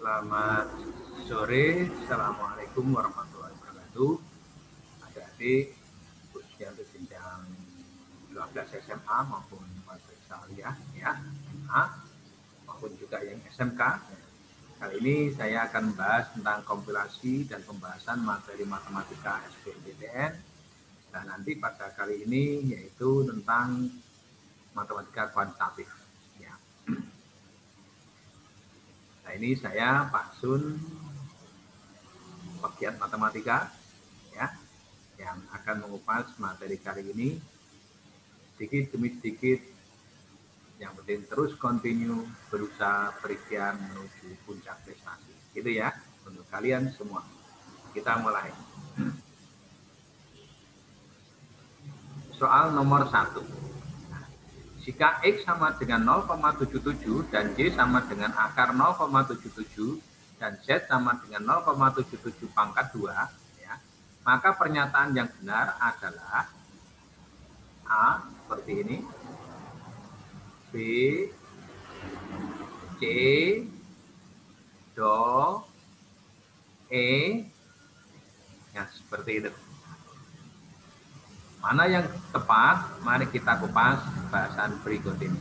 Selamat sore, Assalamualaikum warahmatullahi wabarakatuh. Adik-adik, khususnya untuk jenjang 12 SMA maupun madrasah aliyah, ya, SMA, maupun juga yang SMK. Kali ini saya akan membahas tentang kompilasi dan pembahasan materi matematika SBMPTN. Dan nanti pada kali ini yaitu tentang matematika kuantitatif. Ya. Nah, ini saya Pak Sun, pegiat matematika, ya, yang akan mengupas materi kali ini sedikit demi sedikit. Yang penting terus continue berusaha berikhtiar menuju puncak prestasi. Gitu ya untuk kalian semua. Kita mulai. Soal nomor 1. Jika X sama dengan 0,77 dan Y sama dengan akar 0,77 dan Z sama dengan 0,77 pangkat 2, ya, maka pernyataan yang benar adalah A seperti ini, B, C, Do, E, ya seperti itu. Mana yang tepat? Mari kita kupas bahasan berikut ini.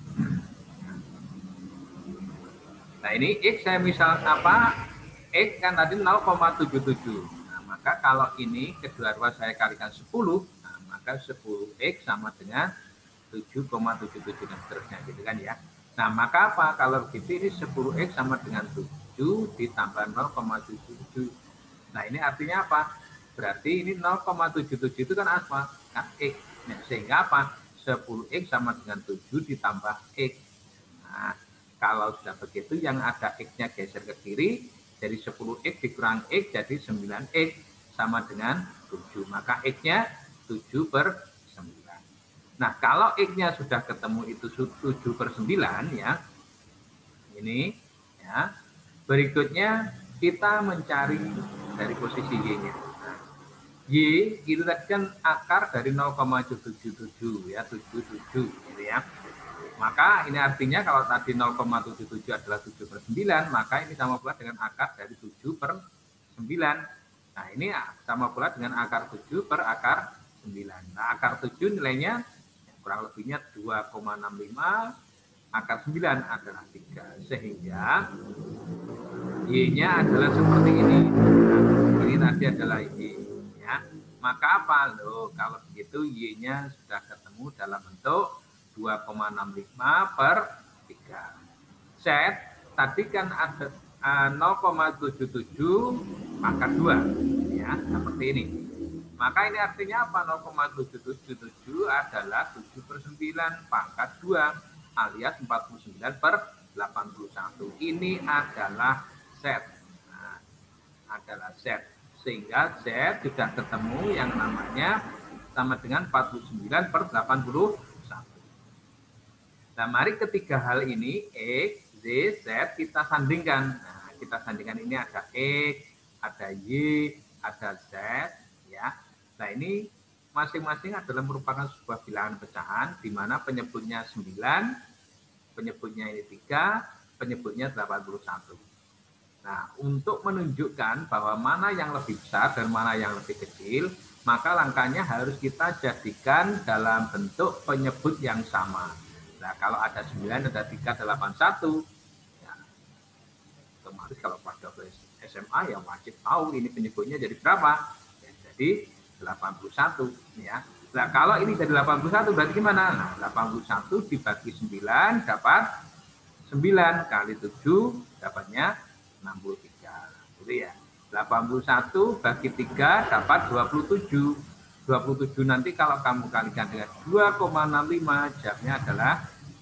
Nah, ini X saya misal apa? X kan tadi 0,77. Nah, maka kalau ini kedua-dua saya kalikan 10, nah, maka 10X sama dengan 7,77 dan seterusnya gitu kan ya. Nah, maka apa? Kalau begitu ini 10X sama dengan 7 ditambah 0,77. Nah, ini artinya apa? Berarti ini 0,77 itu kan apa? Kan X. Nah, sehingga apa? 10X sama dengan 7 ditambah X. Nah, kalau sudah begitu yang ada X-nya geser ke kiri, jadi 10X dikurang X jadi 9X sama dengan 7. Maka X-nya 7 per 9. Nah, kalau X-nya sudah ketemu itu 7 per 9 ya. Ini ya. Berikutnya kita mencari dari posisi Y-nya. Y itu tadi kan akar dari 0,77 ya, 77 gitu ya. Maka ini artinya kalau tadi 0,77 adalah 7 per 9, maka ini sama pula dengan akar dari 7 per 9. Nah, ini sama pula dengan akar 7 per akar 9. Nah, akar 7 nilainya kurang lebihnya 2,65, akar 9 adalah 3. Sehingga Y-nya adalah seperti ini. Nah, ini tadi adalah Y. Ya. Maka apa? Loh, kalau begitu Y-nya sudah ketemu dalam bentuk 2,65 per 3. Z tadi kan ada 0,77 pangkat 2. Ya, seperti ini. Maka ini artinya apa? 0,777 adalah 7 per 9 pangkat 2 alias 49 per 81. Ini adalah Z. Nah, adalah Z. Sehingga Z sudah ketemu yang namanya sama dengan 49 per 81. Nah, mari ketiga hal ini, X, Z, Z, kita sandingkan. Nah, kita sandingkan ini ada X, ada Y, ada Z. Ya. Nah, ini masing-masing adalah merupakan sebuah bilangan pecahan, di mana penyebutnya 9, penyebutnya ini 3, penyebutnya 81. Nah, untuk menunjukkan bahwa mana yang lebih besar dan mana yang lebih kecil, maka langkahnya harus kita jadikan dalam bentuk penyebut yang sama. Nah, kalau ada 9, ada 3, ada 81, ya, otomatis kalau pada SMA ya wajib tahu ini penyebutnya jadi berapa? Ya, jadi 81. Ya. Nah, kalau ini jadi 81 berarti gimana? Nah, 81 dibagi 9 dapat 9 kali 7 dapatnya 63. Gitu ya. 81 bagi 3 dapat 27. 27 nanti kalau kamu kalikan dengan 2,65 jawabnya adalah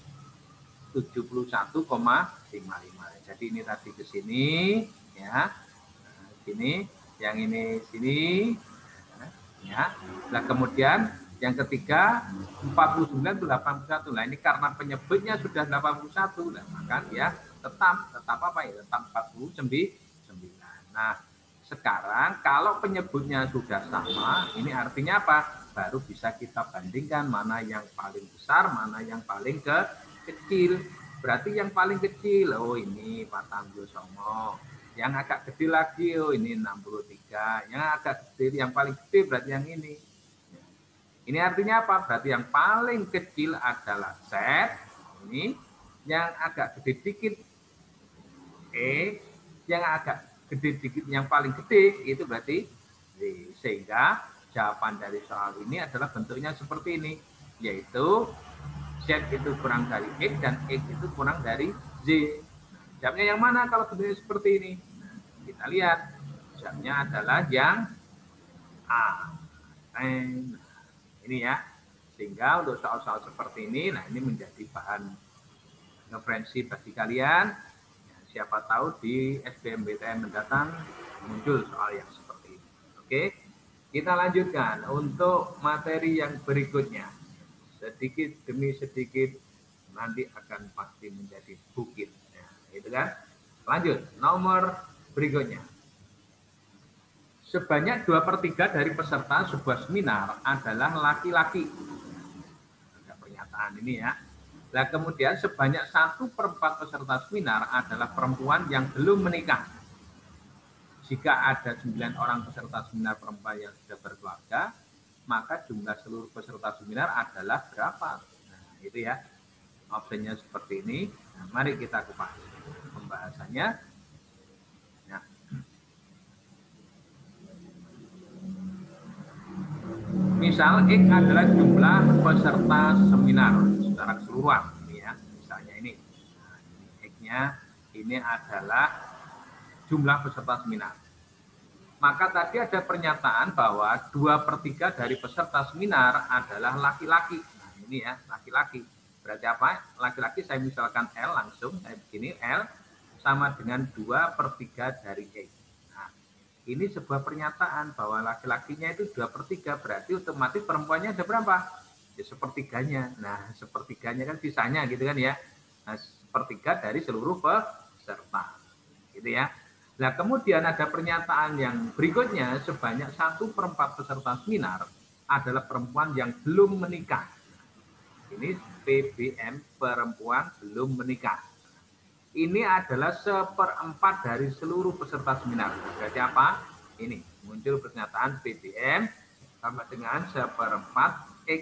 71,55. Jadi ini tadi ke sini ya. Nah, sini, yang ini sini ya. Nah, kemudian yang ketiga 49 itu 81. Nah, ini karena penyebutnya sudah 81, nah, maka dia tetap apa ya? Tetap 49. Nah, sekarang kalau penyebutnya sudah sama, ini artinya apa? Baru bisa kita bandingkan mana yang paling besar, mana yang paling kecil. berarti yang paling kecil, oh ini 49. Yang agak gede lagi, oh ini 63. Yang agak gede, yang paling gede berarti yang ini. Ini artinya apa? Berarti yang paling kecil adalah Z. Ini yang agak gede dikit E, yang agak gede dikit, yang paling gede itu berarti Z. Sehingga jawaban dari soal ini adalah bentuknya seperti ini, yaitu Z itu kurang dari X dan X itu kurang dari Z. Jawabnya yang mana kalau bentuknya seperti ini? Nah, kita lihat. Jawabnya adalah yang A. Ini ya. Sehingga untuk soal-soal seperti ini, nah ini menjadi bahan referensi bagi kalian. Siapa tahu di SBMPTN mendatang muncul soal yang seperti ini. Oke, kita lanjutkan untuk materi yang berikutnya. Sedikit demi sedikit nanti akan pasti menjadi bukit. Ya, gitu kan? Lanjut, nomor berikutnya. Sebanyak 2/3 dari peserta sebuah seminar adalah laki-laki. Ada pernyataan ini ya. Nah, kemudian sebanyak 1/4 peserta seminar adalah perempuan yang belum menikah. Jika ada 9 orang peserta seminar perempuan yang sudah berkeluarga, maka jumlah seluruh peserta seminar adalah berapa? Nah, itu ya. Opsinya seperti ini. Nah, mari kita kupas pembahasannya. Nah, misal X adalah jumlah peserta seminar secara keseluruhan. Ini ya, misalnya ini. Nah, X-nya ini adalah jumlah peserta seminar. Maka tadi ada pernyataan bahwa 2/3 dari peserta seminar adalah laki-laki. Nah, ini ya, laki-laki. Berarti apa? Laki-laki saya misalkan L langsung, saya begini L sama dengan 2/3 dari X. Nah, ini sebuah pernyataan bahwa laki-lakinya itu 2/3, berarti otomatis perempuannya ada berapa? Ya sepertiganya. Nah, sepertiganya kan sisanya gitu kan ya. Nah, 1/3 dari seluruh peserta. Gitu ya. Nah, kemudian ada pernyataan yang berikutnya, sebanyak 1/4 peserta seminar adalah perempuan yang belum menikah. Ini PBM, perempuan belum menikah. Ini adalah 1/4 dari seluruh peserta seminar. Berarti apa? Ini muncul pernyataan PBM sama dengan 1/4 X.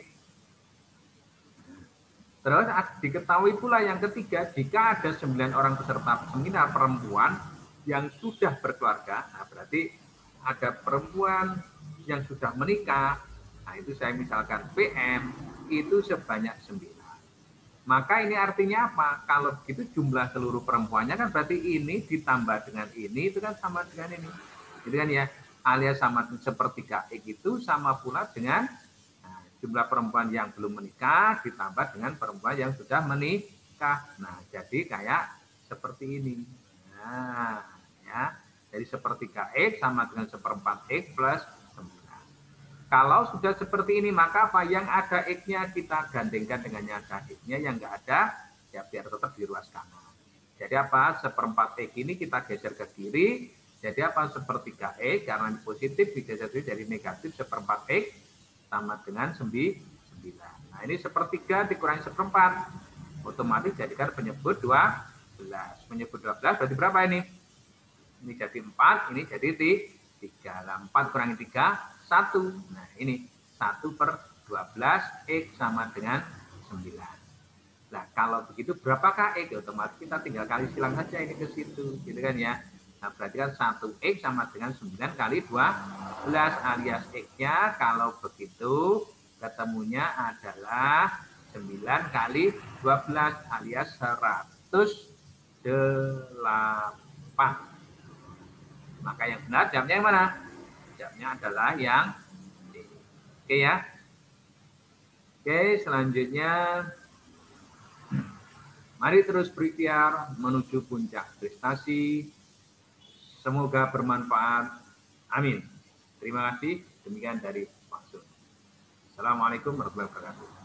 Terus diketahui pula yang ketiga, jika ada 9 orang peserta seminar perempuan yang sudah berkeluarga, nah berarti ada perempuan yang sudah menikah, nah itu saya misalkan PM, itu sebanyak 9. Maka ini artinya apa? Kalau begitu jumlah seluruh perempuannya kan berarti ini ditambah dengan ini, itu kan sama dengan ini. Gitu kan ya, alias sama sepertiga X itu sama pula dengan jumlah perempuan yang belum menikah ditambah dengan perempuan yang sudah menikah. Nah, jadi kayak seperti ini. Nah, ya. Jadi sepertiga X sama dengan 1/4 X plus 9. Kalau sudah seperti ini, maka apa yang ada X-nya kita gandengkan dengan yang ada X-nya, yang enggak ada, ya biar tetap di ruas kanan. Jadi apa? 1/4 X ini kita geser ke kiri. Jadi apa? Sepertiga X, karena ini positif, digeser dari negatif 1/4 X sama dengan 9. Nah, ini sepertiga dikurangi 1/4. Otomatis jadikan penyebut 12. Penyebut 12 berarti berapa ini? Ini jadi 4, ini jadi 3. Nah, 4 kurangi 3, 1. Nah, ini 1/12 X sama dengan 9. Nah, kalau begitu berapakah X? Otomatis kita tinggal kali silang saja ini ke situ. Gitu kan ya. Nah, berarti kan 1X sama dengan 9 kali 12 alias X-nya kalau begitu ketemunya adalah 9 kali 12 alias 108. Maka yang benar jawabnya yang mana? Jawabnya adalah yang D. Oke ya. Oke, selanjutnya mari terus berikhtiar menuju puncak prestasi. Semoga bermanfaat. Amin. Terima kasih. Demikian dari Pak Sun. Assalamualaikum warahmatullahi wabarakatuh.